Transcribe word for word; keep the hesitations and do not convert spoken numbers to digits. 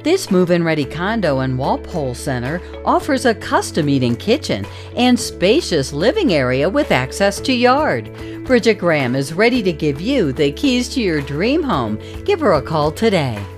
This move-in ready condo in Walpole Center offers a custom eating kitchen and spacious living area with access to yard. Bridget Graham is ready to give you the keys to your dream home. Give her a call today.